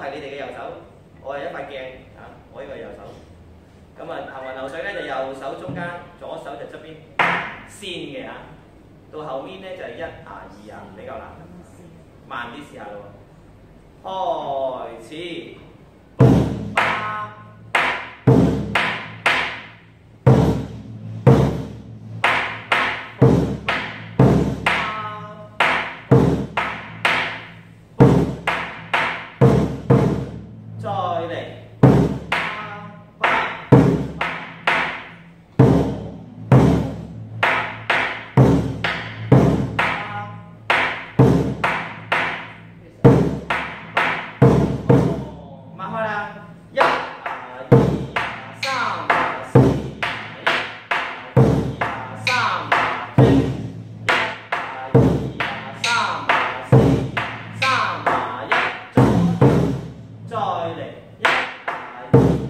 係你哋嘅右手，我係一塊鏡啊，我呢個係右手。咁啊，行雲流水咧就右手中間，左手就側邊先嘅嚇。到後面咧就係1啊2啊，比較難，慢啲試下咯喎。開始。再嚟。擘開啦！1啊2啊3啊4啊1啊2啊3啊4 1啊2啊3啊4 3啊1再嚟1啊2。